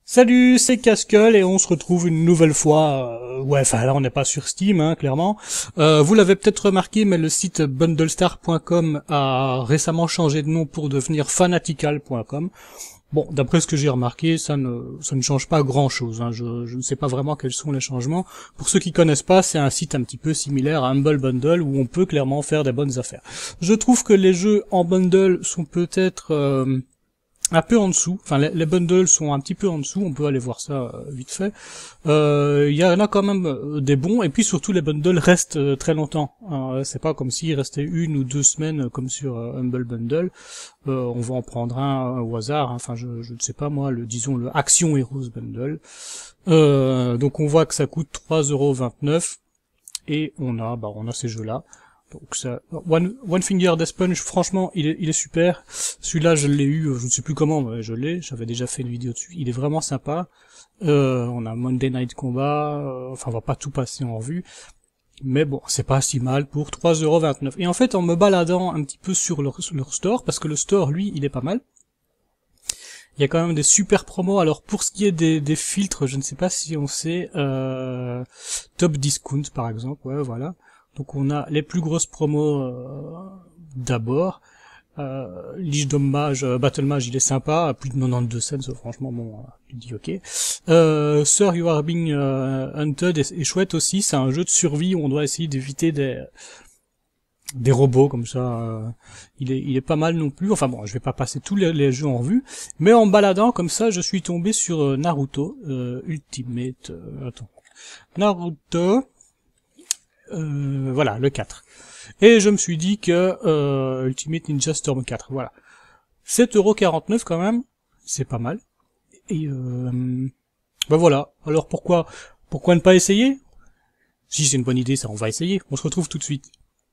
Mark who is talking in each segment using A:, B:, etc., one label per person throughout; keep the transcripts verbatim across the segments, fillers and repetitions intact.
A: Salut, c'est Casquel et on se retrouve une nouvelle fois. Euh, ouais, enfin là on n'est pas sur Steam, hein, clairement. Euh, vous l'avez peut-être remarqué, mais le site bundlestar point com a récemment changé de nom pour devenir fanatical point com. Bon, d'après ce que j'ai remarqué, ça ne ça ne change pas grand-chose. Hein. Je, je ne sais pas vraiment quels sont les changements. Pour ceux qui connaissent pas, c'est un site un petit peu similaire à Humble Bundle où on peut clairement faire des bonnes affaires. Je trouve que les jeux en bundle sont peut-être euh, un peu en dessous, enfin les, les bundles sont un petit peu en dessous, on peut aller voir ça euh, vite fait. Il euh, y en a quand même euh, des bons, et puis surtout les bundles restent euh, très longtemps. Euh, c'est pas comme s'il restait une ou deux semaines euh, comme sur euh, Humble Bundle. Euh, on va en prendre un, un au hasard, hein. Enfin je, je ne sais pas moi, le disons le Action Heroes Bundle. Euh, donc on voit que ça coûte trois euros vingt-neuf et on a bah on a ces jeux-là. Donc ça, One, One Finger Death Punch, franchement, il est, il est super. Celui-là, je l'ai eu, je ne sais plus comment, mais je l'ai. J'avais déjà fait une vidéo dessus. Il est vraiment sympa. Euh, on a Monday Night Combat. Euh, enfin, on va pas tout passer en revue. Mais bon, c'est pas si mal pour trois euros vingt-neuf. Et en fait, en me baladant un petit peu sur leur, leur store, parce que le store, lui, il est pas mal. Il y a quand même des super promos. Alors, pour ce qui est des, des filtres, je ne sais pas si on sait, euh, Top Discount, par exemple. Ouais, voilà. Donc on a les plus grosses promos euh, d'abord. Euh, Lich Mage, euh, Battle Mage, il est sympa, à plus de quatre-vingt-douze cents, so, franchement, bon, euh, tu dis ok. Euh, Sir You Are Being euh, Hunted est, est chouette aussi, c'est un jeu de survie où on doit essayer d'éviter des des robots comme ça. Euh, il est il est pas mal non plus. Enfin bon, je vais pas passer tous les, les jeux en revue, mais en baladant comme ça, je suis tombé sur euh, Naruto euh, Ultimate. Euh, attends, Naruto. Euh, voilà, le quatre. Et je me suis dit que euh, Ultimate Ninja Storm quatre, voilà. sept euros quarante-neuf quand même, c'est pas mal. Et euh, ben voilà, alors pourquoi pourquoi ne pas essayer? Si c'est une bonne idée, ça on va essayer, on se retrouve tout de suite.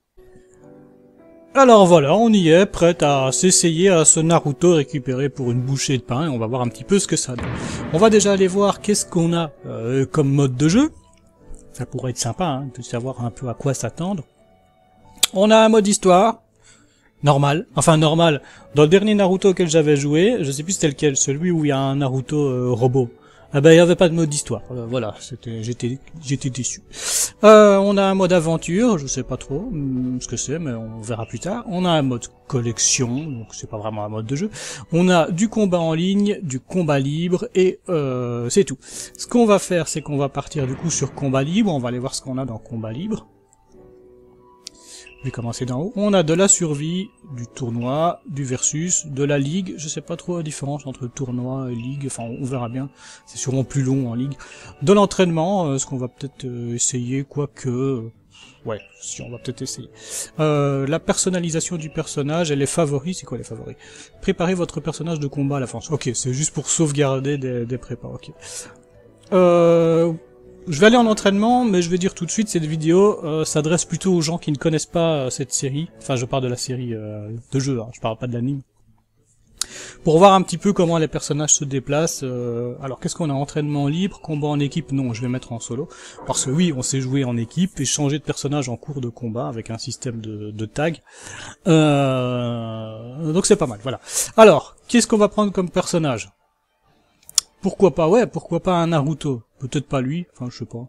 A: Alors voilà, on y est, prêt à s'essayer à ce Naruto récupéré pour une bouchée de pain, et on va voir un petit peu ce que ça donne. On va déjà aller voir qu'est-ce qu'on a euh, comme mode de jeu. Ça pourrait être sympa, hein, de savoir un peu à quoi s'attendre. On a un mode histoire, normal, enfin normal. Dans le dernier Naruto auquel j'avais joué, je sais plus c'était lequel, celui où il y a un Naruto euh, robot. Ah ben il y avait pas de mode histoire, euh, voilà, c'était, j'étais, j'étais déçu. Euh, on a un mode aventure, je sais pas trop hum, ce que c'est, mais on verra plus tard. On a un mode collection, donc c'est pas vraiment un mode de jeu. On a du combat en ligne, du combat libre, et euh, c'est tout. Ce qu'on va faire, c'est qu'on va partir du coup sur combat libre, on va aller voir ce qu'on a dans combat libre. Je vais commencer d'en haut. On a de la survie, du tournoi, du versus, de la ligue. Je sais pas trop la différence entre tournoi et ligue. Enfin, on verra bien. C'est sûrement plus long en ligue. De l'entraînement, euh, ce qu'on va peut-être euh, essayer, quoique... Euh, ouais, si on va peut-être essayer. Euh, la personnalisation du personnage et les favoris. C'est quoi les favoris? Préparez votre personnage de combat à la fin. Ok, c'est juste pour sauvegarder des, des prépas. Ok. Euh... Je vais aller en entraînement, mais je vais dire tout de suite, cette vidéo euh, s'adresse plutôt aux gens qui ne connaissent pas euh, cette série. Enfin, je parle de la série euh, de jeux, hein, je parle pas de l'anime. Pour voir un petit peu comment les personnages se déplacent. Euh, alors, qu'est-ce qu'on a? Entraînement libre, combat en équipe? Non, je vais mettre en solo. Parce que oui, on sait jouer en équipe et changer de personnage en cours de combat avec un système de, de tag. Euh, donc c'est pas mal, voilà. Alors, qu'est-ce qu'on va prendre comme personnage? Pourquoi pas, ouais, pourquoi pas un Naruto? Peut-être pas lui, enfin je sais pas.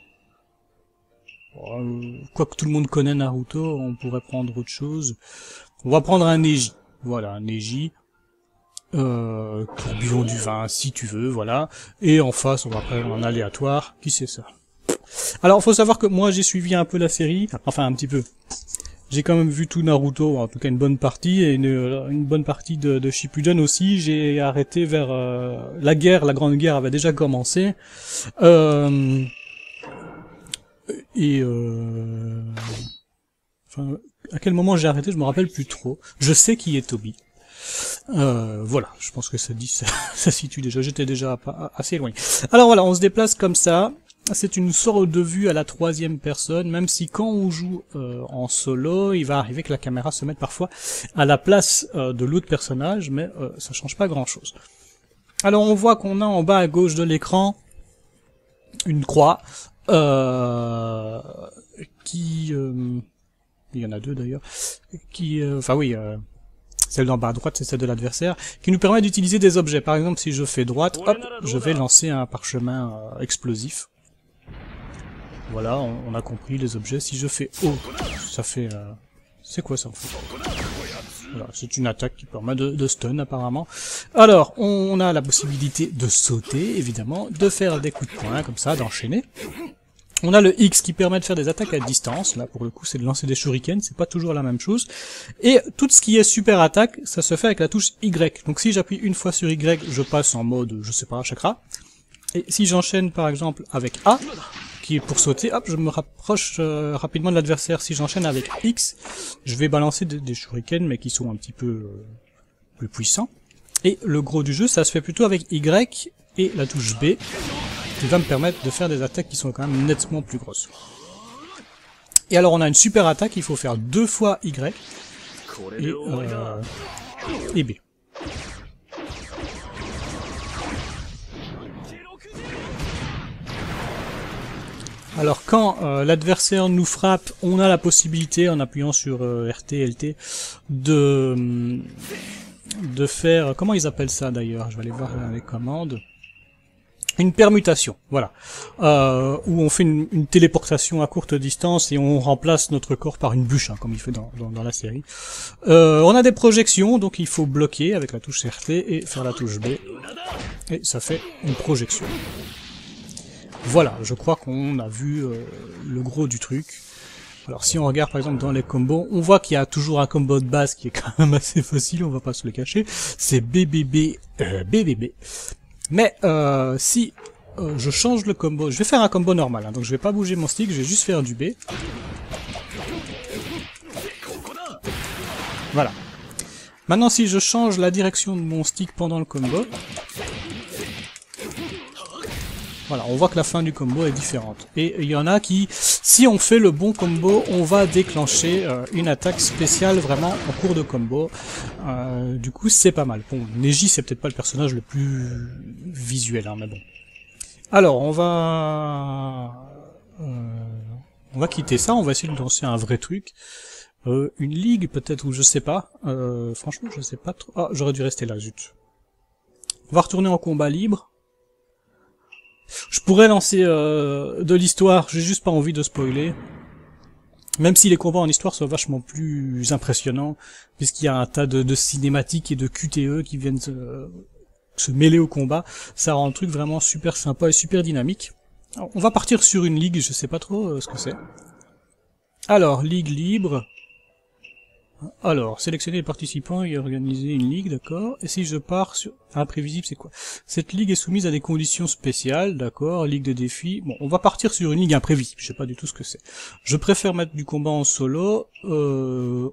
A: Euh, Quoique tout le monde connaît Naruto, on pourrait prendre autre chose. On va prendre un Neji. Voilà, un Neji. Euh, pour buvons du vin, si tu veux, voilà. Et en face, on va prendre un aléatoire. Qui c'est ça? Alors, faut savoir que moi, j'ai suivi un peu la série. Enfin, un petit peu. J'ai quand même vu tout Naruto, en tout cas une bonne partie, et une, une bonne partie de, de Shippuden aussi. J'ai arrêté vers... Euh, la guerre, la grande guerre avait déjà commencé. Euh, et... Euh, enfin, à quel moment j'ai arrêté, je me rappelle plus trop. Je sais qui est Toby. Euh, voilà, je pense que ça dit, ça, ça situe déjà, j'étais déjà pas, assez loin. Alors voilà, on se déplace comme ça. C'est une sorte de vue à la troisième personne, même si quand on joue euh, en solo, il va arriver que la caméra se mette parfois à la place euh, de l'autre personnage, mais euh, ça change pas grand-chose. Alors on voit qu'on a en bas à gauche de l'écran une croix euh, qui... Euh, il y en a deux d'ailleurs, qui... Euh, enfin oui... Euh, celle d'en bas à droite c'est celle de l'adversaire, qui nous permet d'utiliser des objets. Par exemple, si je fais droite, hop, je vais lancer un parchemin euh, explosif. Voilà, on, on a compris les objets. Si je fais haut, ça fait... Euh... C'est quoi ça en fait? Voilà, c'est une attaque qui permet de, de stun apparemment. Alors, on, on a la possibilité de sauter, évidemment, de faire des coups de poing, comme ça, d'enchaîner. On a le X qui permet de faire des attaques à distance. Là, pour le coup, c'est de lancer des shurikens, c'est pas toujours la même chose. Et tout ce qui est super attaque, ça se fait avec la touche Y. Donc si j'appuie une fois sur Y, je passe en mode, je sais pas, chakra. Et si j'enchaîne par exemple avec A, qui est pour sauter, hop, je me rapproche euh, rapidement de l'adversaire. Si j'enchaîne avec X, je vais balancer des, des shurikens, mais qui sont un petit peu euh, plus puissants. Et le gros du jeu, ça se fait plutôt avec Y et la touche B, qui va me permettre de faire des attaques qui sont quand même nettement plus grosses. Et alors on a une super attaque, il faut faire deux fois Y et, euh, et B. Alors quand euh, l'adversaire nous frappe, on a la possibilité, en appuyant sur euh, R T, L T, de, de faire... Comment ils appellent ça d'ailleurs? Je vais aller voir dans les commandes. Une permutation, voilà. Euh, où on fait une, une téléportation à courte distance et on remplace notre corps par une bûche, hein, comme il fait dans, dans, dans la série. Euh, on a des projections, donc il faut bloquer avec la touche R T et faire la touche B. Et ça fait une projection. Voilà, je crois qu'on a vu euh, le gros du truc. Alors si on regarde par exemple dans les combos, on voit qu'il y a toujours un combo de base qui est quand même assez facile, on va pas se le cacher. C'est B B B, euh, B B B. Mais euh, si euh, je change le combo, je vais faire un combo normal, hein, donc je vais pas bouger mon stick, je vais juste faire du B. Voilà. Maintenant si je change la direction de mon stick pendant le combo, voilà, on voit que la fin du combo est différente. Et il y en a qui, si on fait le bon combo, on va déclencher euh, une attaque spéciale vraiment en cours de combo. Euh, du coup, c'est pas mal. Bon, Neji, c'est peut-être pas le personnage le plus visuel, hein, mais bon. Alors, on va... Euh, on va quitter ça, on va essayer de lancer un vrai truc. Euh, une ligue, peut-être, ou je sais pas. Euh, franchement, je sais pas trop... Ah, j'aurais dû rester là, zut. On va retourner en combat libre. Je pourrais lancer euh, de l'histoire, j'ai juste pas envie de spoiler. Même si les combats en histoire sont vachement plus impressionnants, puisqu'il y a un tas de, de cinématiques et de Q T E qui viennent se, se mêler au combat, ça rend le truc vraiment super sympa et super dynamique. Alors, on va partir sur une ligue, je sais pas trop euh, ce que c'est. Alors, ligue libre... Alors, sélectionner les participants et organiser une ligue, d'accord. Et si je pars sur... Imprévisible, c'est quoi? Cette ligue est soumise à des conditions spéciales, d'accord. Ligue de défi. Bon, on va partir sur une ligue imprévisible, je sais pas du tout ce que c'est. Je préfère mettre du combat en solo, euh...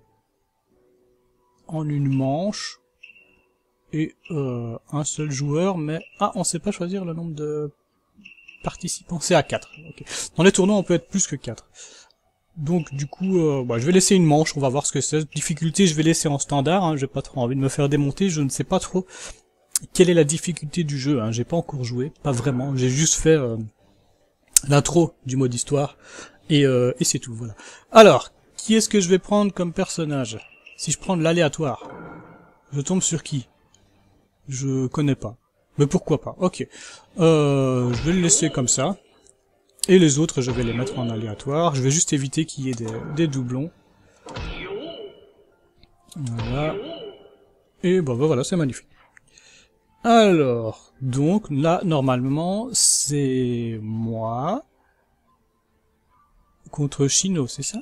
A: en une manche, et euh, un seul joueur, mais... Ah, on sait pas choisir le nombre de participants, c'est à quatre. Okay. Dans les tournois, on peut être plus que quatre. Donc du coup, euh, bah, je vais laisser une manche, on va voir ce que c'est. Difficulté, je vais laisser en standard, hein, j'ai pas trop envie de me faire démonter, je ne sais pas trop quelle est la difficulté du jeu, hein, j'ai pas encore joué, pas vraiment, j'ai juste fait euh, l'intro du mode histoire, et, euh, et c'est tout, voilà. Alors, qui est-ce que je vais prendre comme personnage? Si je prends de l'aléatoire, je tombe sur qui? Je connais pas, mais pourquoi pas, ok. Euh, je vais le laisser comme ça. Et les autres, je vais les mettre en aléatoire. Je vais juste éviter qu'il y ait des, des doublons. Voilà. Et bon, ben voilà, c'est magnifique. Alors, donc là, normalement, c'est moi contre Shino, c'est ça?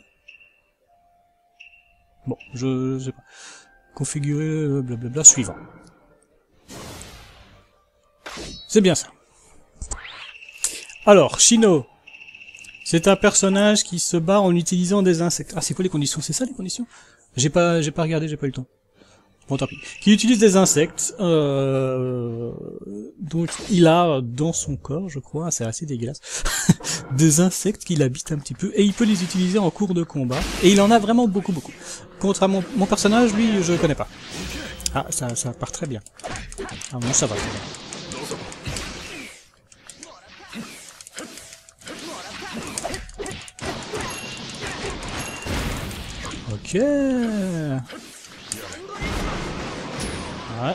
A: Bon, je, je sais pas. Configurer, blablabla, suivant. C'est bien ça. Alors, Shino, c'est un personnage qui se bat en utilisant des insectes. Ah, c'est quoi les conditions? C'est ça les conditions? J'ai pas, j'ai pas regardé, j'ai pas eu le temps. Bon, tant pis. Qui utilise des insectes. Euh... Donc, il a dans son corps, je crois, c'est assez dégueulasse, des insectes qu'il habite un petit peu, et il peut les utiliser en cours de combat. Et il en a vraiment beaucoup, beaucoup. Contre mon, mon personnage, lui, je connais pas. Ah, ça, ça part très bien. Ah non, ça va. Ok. Ouais.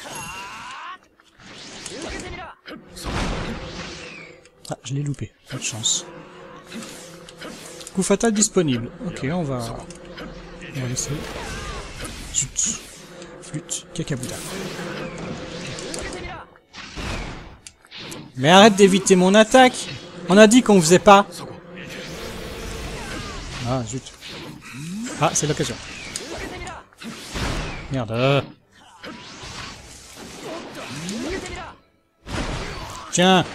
A: Ah, je l'ai loupé. Pas de chance. Coup fatal disponible. Ok, on va... On va laisser... Zut. Flûte. Cacabuda. Mais arrête d'éviter mon attaque. On a dit qu'on faisait pas. Ah, zut. Ah, c'est l'occasion. Merde. Tiens.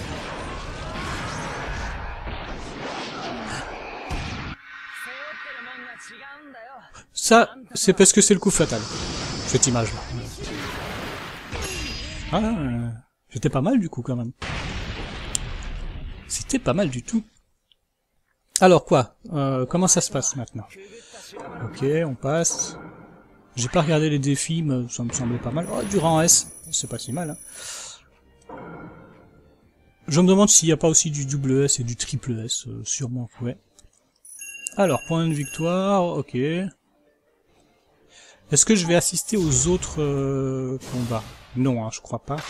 A: Ça, c'est parce que c'est le coup fatal. Cette image-là. Ah, euh, c'était pas mal du coup quand même. C'était pas mal du tout. Alors quoi euh, comment ça se passe maintenant? Ok, on passe. J'ai pas regardé les défis, mais ça me semblait pas mal. Oh, du rang S, c'est pas si mal. Hein. Je me demande s'il n'y a pas aussi du double S et du triple S, euh, sûrement, ouais. Alors, point de victoire, ok. Est-ce que je vais assister aux autres euh, combats? Non, hein, je crois pas.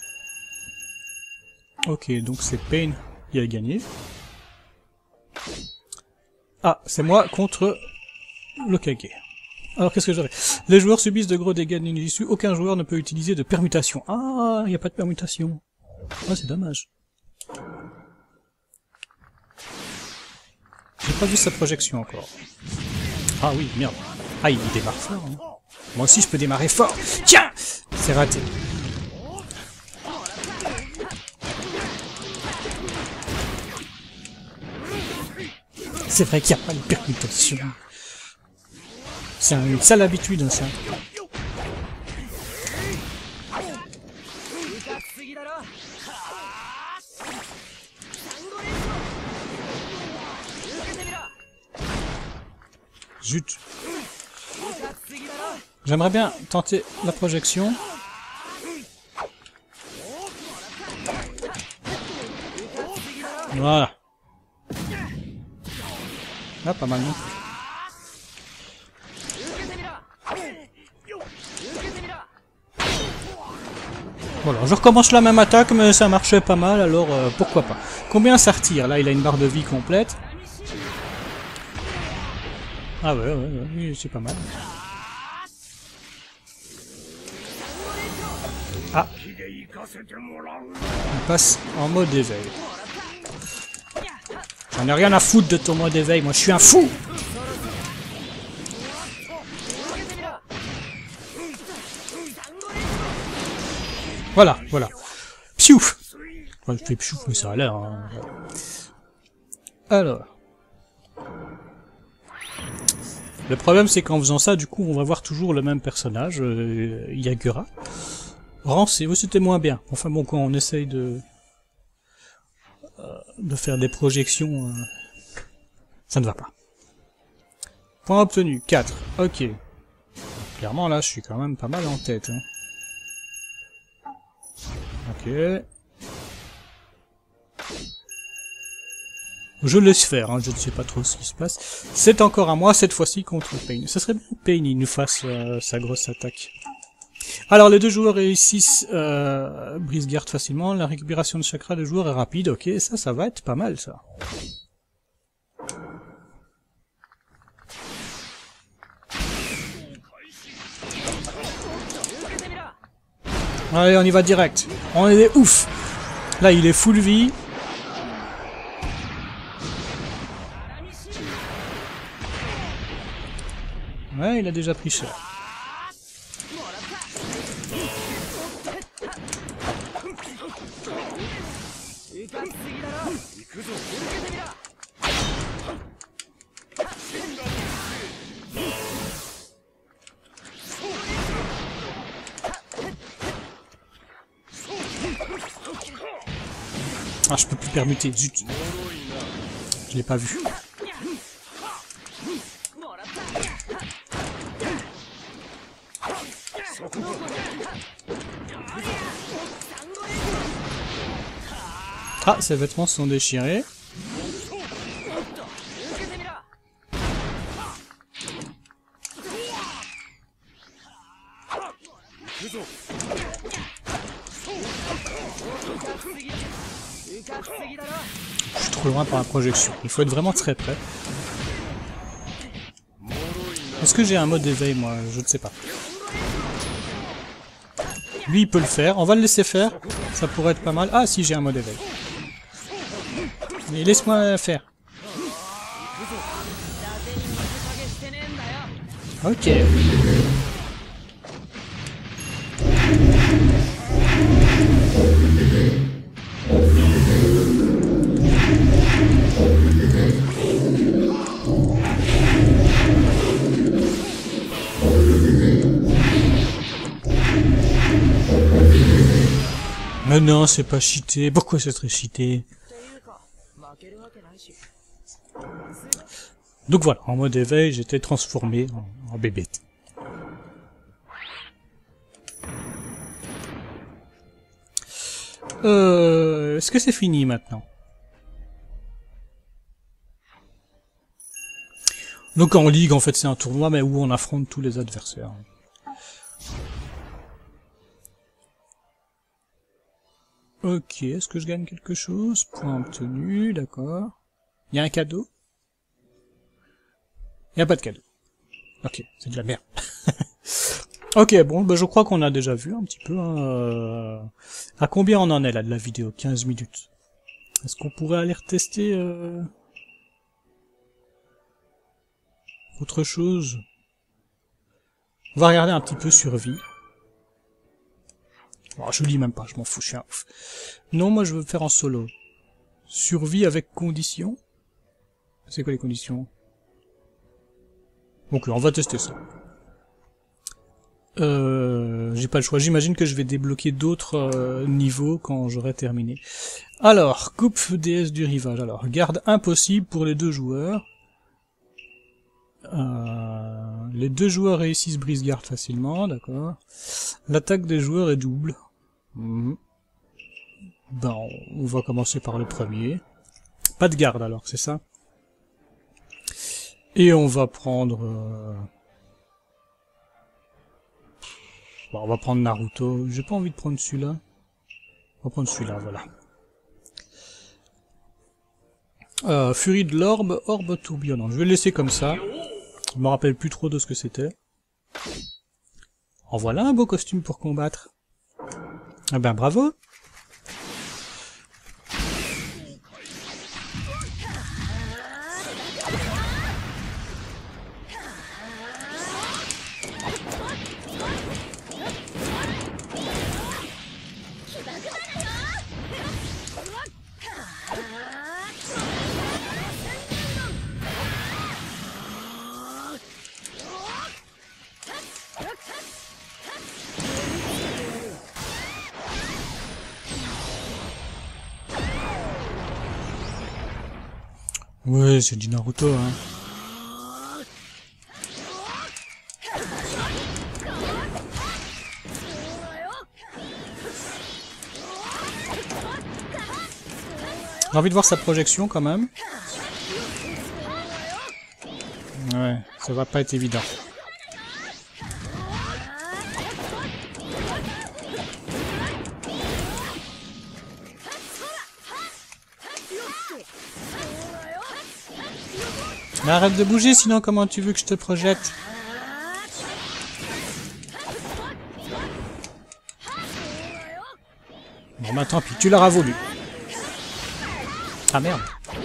A: Ok, donc c'est Pain qui a gagné. Ah, c'est moi contre le Kage. Alors, qu'est-ce que j'aurais? Les joueurs subissent de gros dégâts d'une issue. Aucun joueur ne peut utiliser de permutation. Ah, il n'y a pas de permutation. Ah, c'est dommage. J'ai pas vu sa projection encore. Ah oui, merde. Ah, il démarre fort. Hein. Moi aussi, je peux démarrer fort. Tiens! C'est raté. C'est vrai qu'il n'y a pas de permutation. C'est une sale habitude, hein, ça. Zut. J'aimerais bien tenter la projection. Voilà. Ah, pas mal non plus. Voilà, je recommence la même attaque, mais ça marchait pas mal, alors euh, pourquoi pas. Combien ça retire? Là, il a une barre de vie complète. Ah ouais, ouais, ouais, oui, c'est pas mal. Ah. On passe en mode éveil. J'en ai rien à foutre de ton mode éveil, moi je suis un fou! Voilà, voilà. Psiouf! Enfin, je fais psiouf, mais ça a l'air. Hein. Alors. Le problème, c'est qu'en faisant ça, du coup, on va voir toujours le même personnage, euh, Yagura. Rancé, oui, c'était moins bien. Enfin bon, quand on essaye de... Euh, de faire des projections, euh, ça ne va pas. Point obtenu, quatre. Ok. Clairement, là, je suis quand même pas mal en tête. Hein. Ok. Je laisse faire, hein, je ne sais pas trop ce qui se passe. C'est encore à moi, cette fois-ci, contre Pain. Ce serait bien que Pain il nous fasse euh, sa grosse attaque. Alors, les deux joueurs réussissent euh, brise-garde facilement. La récupération de chakra des joueurs est rapide. Ok, ça, ça va être pas mal, ça. Allez, on y va direct. On est ouf. Là, il est full vie. Ouais, il a déjà pris cher. Ah, je peux plus permuter, zut. Je l'ai pas vu. Ah, ses vêtements sont déchirés. Je suis trop loin par la projection. Il faut être vraiment très près. Est-ce que j'ai un mode éveil, moi? Je ne sais pas. Lui, il peut le faire. On va le laisser faire. Ça pourrait être pas mal. Ah, si, j'ai un mode éveil. Mais laisse-moi faire. Ok. Mais non, c'est pas cheaté. Pourquoi ce serait cheaté? Donc voilà, en mode éveil, j'étais transformé en, en bébête. Euh, est-ce que c'est fini maintenant? Donc en ligue, en fait, c'est un tournoi, mais où on affronte tous les adversaires. Ok, est-ce que je gagne quelque chose? Point obtenu, d'accord. Il y a un cadeau? Il n'y a pas de cadeau. Ok, c'est de la merde. Ok, bon, bah, je crois qu'on a déjà vu un petit peu. Hein, euh... À combien on en est là de la vidéo? quinze minutes. Est-ce qu'on pourrait aller retester euh... autre chose? On va regarder un petit peu survie. Bon, je lis même pas, je m'en fous, je suis un ouf. Non, moi je veux faire en solo. Survie avec conditions. C'est quoi les conditions? Donc on va tester ça. Euh, j'ai pas le choix. J'imagine que je vais débloquer d'autres euh, niveaux quand j'aurai terminé. Alors, coupe déesse du rivage. Alors, garde impossible pour les deux joueurs. Euh, les deux joueurs réussissent brise-garde facilement, d'accord. L'attaque des joueurs est double. Mmh. Ben, on va commencer par le premier. Pas de garde alors, c'est ça? Et on va prendre... Euh... Bon, on va prendre Naruto. J'ai pas envie de prendre celui-là. On va prendre celui-là, voilà. Euh, Furie de l'orbe, orbe tourbillonnant. Je vais le laisser comme ça. Je me rappelle plus trop de ce que c'était. En voilà un beau costume pour combattre. Ah ben bravo. Ouais, c'est du Naruto, hein. J'ai envie de voir sa projection quand même. Ouais, ça va pas être évident. Mais arrête de bouger, sinon comment tu veux que je te projette? Bon bah tant pis, tu l'auras voulu. Ah merde.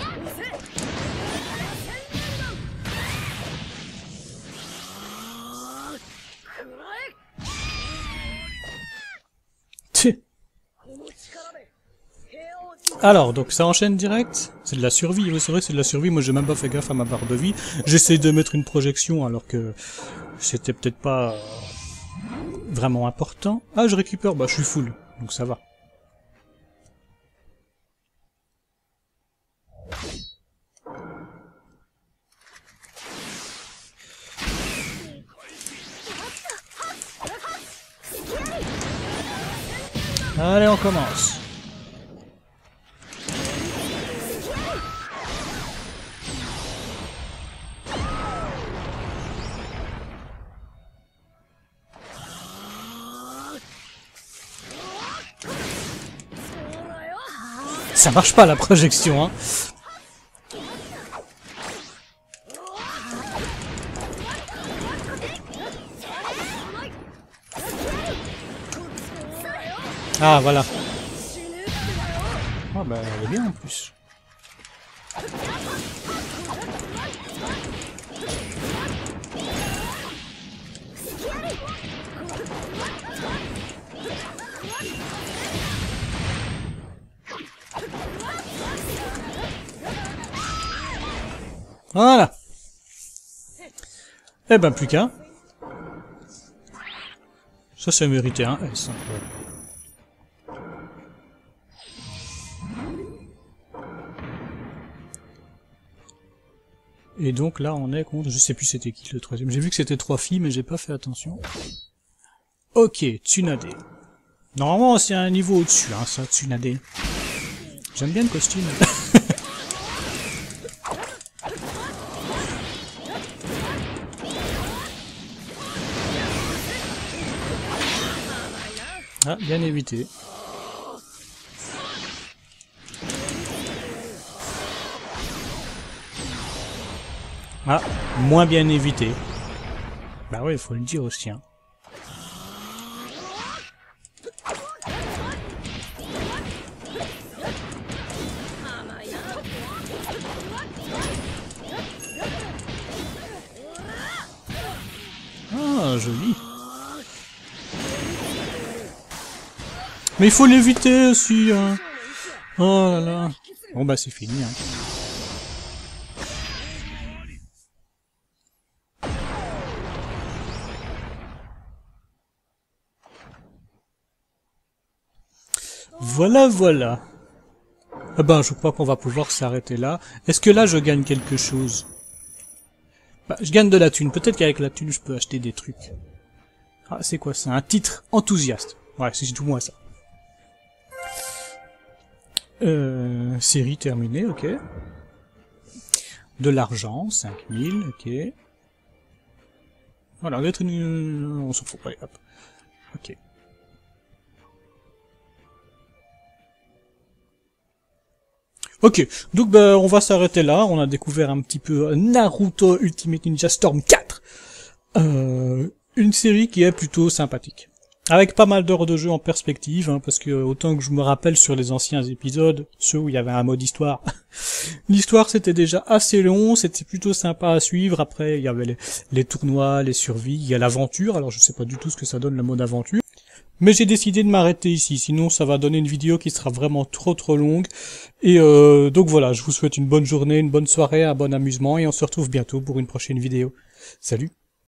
A: Alors, donc ça enchaîne direct. C'est de la survie, oui c'est vrai c'est de la survie, moi j'ai même pas fait gaffe à ma barre de vie. J'essaie de mettre une projection alors que c'était peut-être pas euh, vraiment important. Ah je récupère, bah je suis full, donc ça va. Allez on commence. Ça marche pas la projection, hein. Ah, voilà. Ah bah, elle est bien en plus. Voilà. Eh ben, plus qu'un. Ça, ça méritait un S. Et donc là, on est contre... Je sais plus c'était qui le troisième. J'ai vu que c'était trois filles, mais j'ai pas fait attention. Ok, Tsunade. Normalement, c'est un niveau au-dessus, hein, ça, Tsunade. J'aime bien le costume. Ah, bien évité. Ah, moins bien évité. Bah ouais, il faut le dire aussi, hein. Ah, joli. Mais il faut l'éviter aussi, hein. Oh là là. Bon bah c'est fini, hein. Voilà, voilà. Ah ben, je crois qu'on va pouvoir s'arrêter là. Est-ce que là, je gagne quelque chose? Bah, je gagne de la thune. Peut-être qu'avec la thune, je peux acheter des trucs. Ah, c'est quoi ça? Un titre enthousiaste. Ouais, c'est tout moi ça. Euh, série terminée, ok. De l'argent, cinq mille, ok. Voilà, on va être une... On s'en fout, allez, hop. Ok. Ok, donc bah, on va s'arrêter là. On a découvert un petit peu Naruto Ultimate Ninja Storm quatre. Euh, une série qui est plutôt sympathique. Avec pas mal d'heures de jeu en perspective, hein, parce que autant que je me rappelle sur les anciens épisodes, ceux où il y avait un mode histoire, l'histoire c'était déjà assez long, c'était plutôt sympa à suivre. Après il y avait les, les tournois, les survies, il y a l'aventure, alors je sais pas du tout ce que ça donne le mode aventure. Mais j'ai décidé de m'arrêter ici, sinon ça va donner une vidéo qui sera vraiment trop trop longue. Et euh, donc voilà, je vous souhaite une bonne journée, une bonne soirée, un bon amusement, et on se retrouve bientôt pour une prochaine vidéo. Salut!